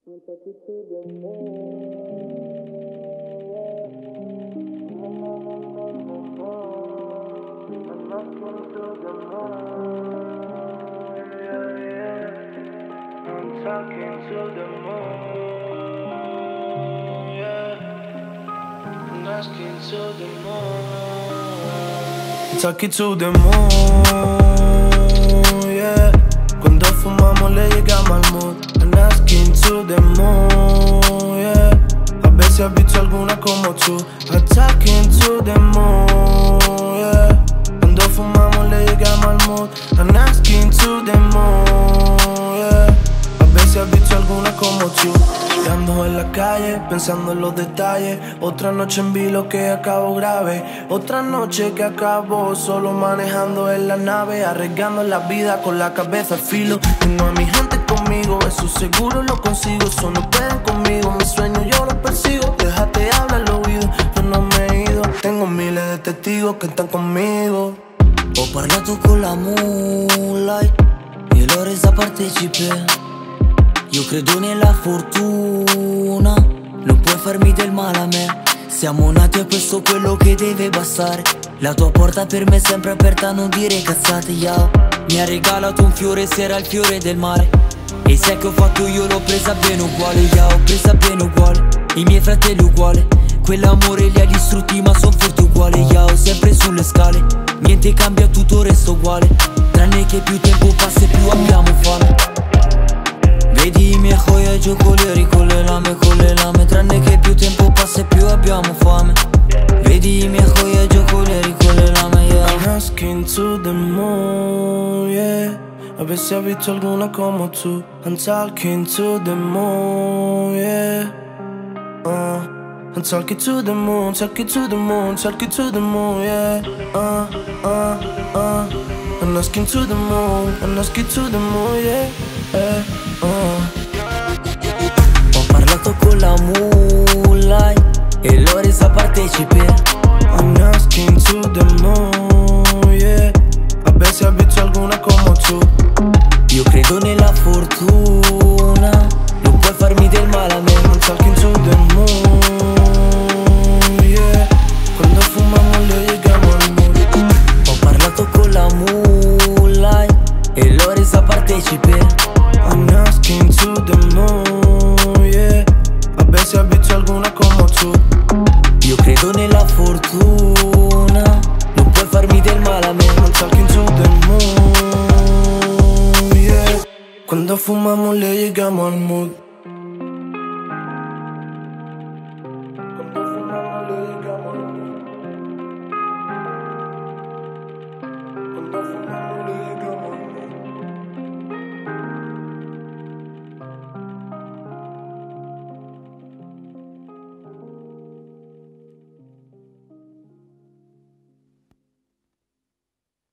I'm talking to the moon. I'm talking to the moon. I'm talking to the moon. I'm asking to the moon. I'm talking to the moon. Yeah. Cuando fumamos le llegamos al mood. I'm asking to the moon, yeah. A veces has visto alguna como tú. I'm talking to the moon, yeah. Cuando fumamos le llegamos al mood. I'm asking to the moon, yeah. A veces has visto alguna como tú. Y ando en la calle pensando en los detalles. Otra noche en vilo que acabo grave. Otra noche que acabo solo manejando en la nave. Arriesgando la vida con la cabeza al filo. Tengo a mi gente conmigo, eso seguro lo consigo. Eso no pueden conmigo, mis sueños yo los persigo. Déjate hablar al oído, yo no me he ido. Tengo miles de testigos que están conmigo. Ho parlato con la moonlight e l'ho resa partecipe. Io credo nella fortuna, non puoi farmi del male a me. Siamo nati e questo è quello che deve bastare. La tua porta per me è sempre aperta, non dire cazzate, yo. Mi ha regalato un fiore se era il fiore del mare. E sai che ho fatto io, l'ho presa bene uguale, yo. Ho presa bene uguale, i miei fratelli uguale. Quell'amore li ha distrutti ma son forti uguale, yo. Sempre sulle scale, niente cambia, tutto resta uguale. Tranne che più tempo passa e più abbiamo fame. Vedi i miei joie giocolieri con le lame, tranne che più tempo passa e più abbiamo fame. Vedi i miei joie giocolieri con le lame, yeah. I'm asking to the moon, yeah. A veces has visto alguna como tú. I'm talking to the moon, yeah. I'm talking to the moon, talking to the moon, talking to the moon, yeah. I'm asking to the moon, I'm asking to the moon, yeah. Ho parlato con la moonlight e l'ho resa partecipe. I'm asking to the moon.